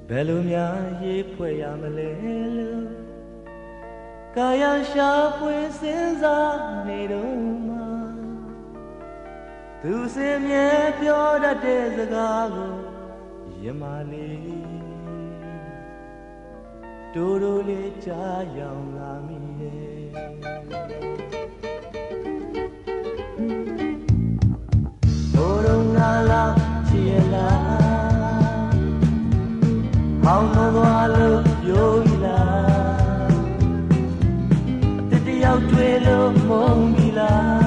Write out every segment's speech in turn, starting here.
ဘယ်လိုများရေးဖွဲ့ရမလဲလို့ကာယရှာဖွေစဉ်းစားနေတော့မှသူစင်မြဲပြောတတ်တဲ့စကားကိုရမလေးတိုးတိုးလေးကြားရောင်လာမိရဲ့ဘိုးတော်ငါလာချီရလားဟောင်းတော်သွားလို့ပြောရလားအတတယောက်တွေ့လို့မုန်းပြီလား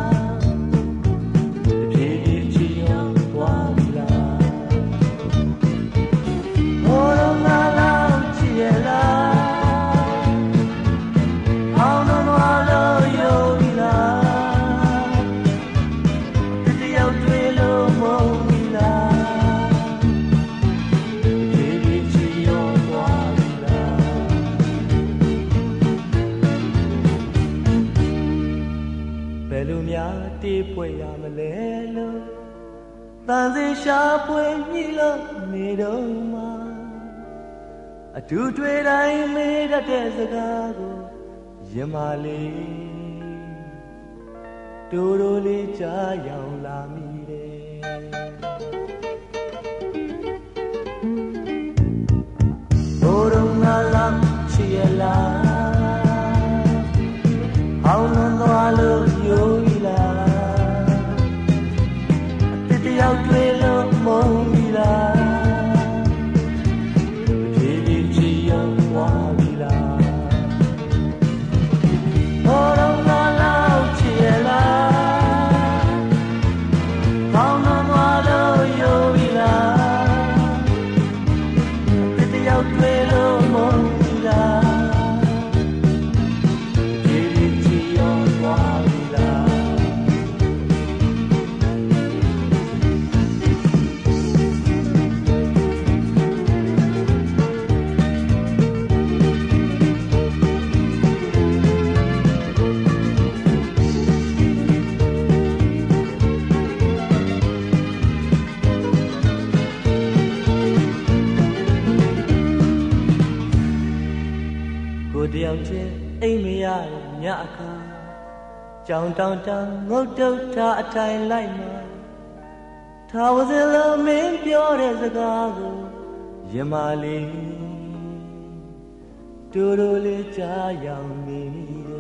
တေးပွဲရမလဲလို့တန်စေရှာပွဲညှိလို့နေတော့မှအတူတွေ့တိုင်းမေးတတ်တဲ့စကားကိုရမလေးတိုးတိုးလေးကြားရောင်လာမိတယ်ဘိုးတော်ငါလာချီရလားဟောင်းလွန်သွားလို့ယိုရောက်တွေ့လို့မုန်းပြီလားဖြည်းဖြည်းချီရောက်သွားပြီလားဟောတော့ငါလောက်ချီရလားကောင်းတော့မလို့ယိုပြီလားတယောက်တွေ့လို့မုန်းပြီလားဖြည်းဖြည်းချီရောက်သွားပြီလားတယောက်ချင်းအိမ်မရညအခါကြောင်တောင်တောင်ငုတ်တုတ်ထားအထိုင်လိုက်မှာထားဝစလုံးမင်းပြောတဲ့စကားကိုရမလေးတူတူလေးကြားရောင်နေမိတယ်